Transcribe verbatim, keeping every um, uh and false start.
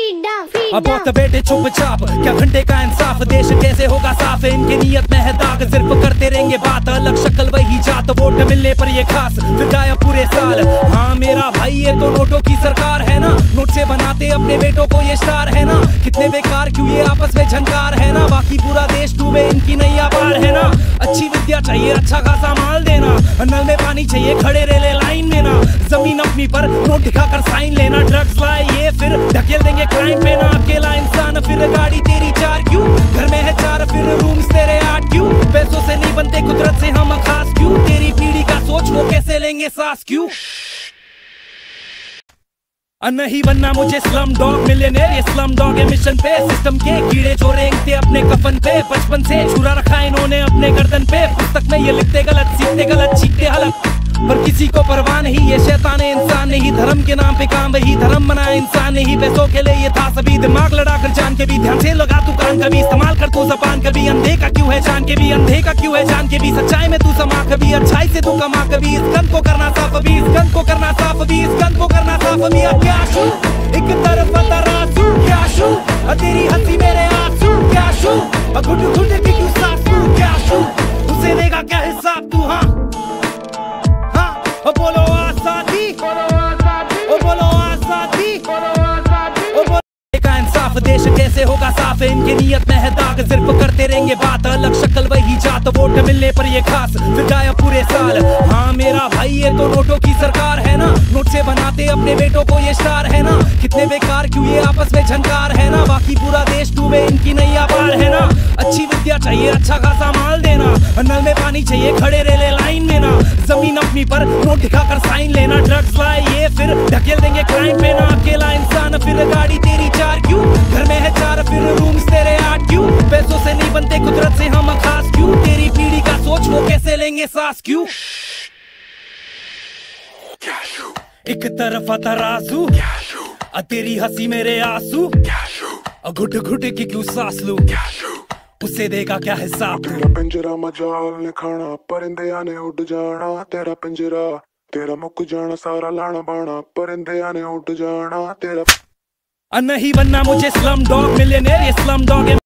अब बहुत बेटे चुपचाप, क्या घंटे का इंसाफ, देश कैसे होगा साफ, इनकी नीयत में है दाग, सिर्फ करते रहेंगे बात, अलग शक्ल वही जात, वोट मिलने पर ये खास फिर गायब पूरे साल। हाँ मेरा भाई ये तो नोटों की सरकार है ना, नोट से बनाते अपने बेटों को ये स्टार है ना, कितने बेकार क्यों ये आपस में झंकार है ना, बाकी पूरा देश डूबे इनकी नैया पार है ना। अच्छी विद्या चाहिए, अच्छा खासा माल देना, नल में पानी चाहिए, खड़े रेले लाइन में ना, जमीन अपनी पर नोट दिखाकर साइन लेना, ड्रग्स लाए ये फिर ढकेल देंगे क्राइम पे ना, अकेला इंसान फिर गाड़ी तेरी चार क्यों, घर में है चार फिर रूम्स तेरे आठ क्यों, पैसों से नहीं बनते कुदरत से हम खास क्यों, तेरी पीढ़ी का सोच वो कैसे लेंगे सांस क्यों। नहीं बनना मुझे स्लम डॉग मिलियनेयर, ये स्लम डॉग है मिशन पे, सिस्टम के कीड़े जो रेंगते अपने कफन पे, बचपन से छुरा रखा इन्होंने अपने गर्दन पे, पुस्तक में ये लिखते गलत सीखते गलत सीखते हलक, पर किसी को परवाह नहीं, ये शैतान है इंसान नहीं, धर्म के नाम पे काम वही धर्म बना इंसान नहीं, पैसों के लिए ये था सभी, दिमाग लड़ा कर जान के भी, ध्यान से लगा तू कान कभी, इस्तेमाल कर तू जबान कभी, अंधे का क्यों है जान के भी, अंधे का क्यों है जान के भी, सच्चाई में तू समा कभी, अच्छाई से तू कमा कभी, इस गंद को करना साफ अभी, इस गंद को करना साफ अभी, इस गंद को करना साफ अभी। क्या शू एक तरफ तराजू, क्या शू तेरी हंसी मेरे आंसू, क्या शू घुट घुट के क्यों सासू, क्या शू उसे देगा क्या हिसाब तू। हाँ बोलो आजादी, ओ बोलो आजादी, ओ बोलो का इंसाफ, देश कैसे होगा साफ, इनकी नीयत में है दाग, सिर्फ करते रहेंगे बात, अलग शक्ल वही जात, वोट मिलने पर ये खास फिर गायब पूरे साल। हाँ मेरा भाई ये तो नोटों की सरकार है ना, नोट से बनाते अपने बेटों को ये स्टार है ना, कितने बेकार क्यों ये आपस में झंकार है ना, बाकी पूरा देश डूबे इनकी नैया पार है ना। अच्छी विद्या चाहिए, अच्छा खासा माल देना, नल में पानी चाहिए, खड़े रेले लाइन में ना, जमीन अपनी पर नोट दिखाकर साइन लेना, ड्रग्स लाए ये फिर ढकेल देंगे क्राइम पे ना, अकेला इंसान फिर गाड़ी तेरी चार क्यों, घर में है चार फिर रूम्स तेरे आठ क्यों, पैसों से नहीं बनते कुदरत से हम खास क्यों, तेरी पीढ़ी का सोच वो कैसे लेंगे सांस क्यों। एक तरफ तराजू, तेरी हंसी मेरे आंसू, घुट घुट की क्यों सांस लूं, उसे देगा क्या हिसाब। तेरा पिंजरा मजाल ने खाना, परिंदे आने उड़ जाना, तेरा पिंजरा तेरा मुक जाना, सारा लाना बाना, परिंदे आने उड़ जाना तेरा। नहीं बनना मुझे स्लम डॉग मिलियनेयर, ये स्लम डॉग है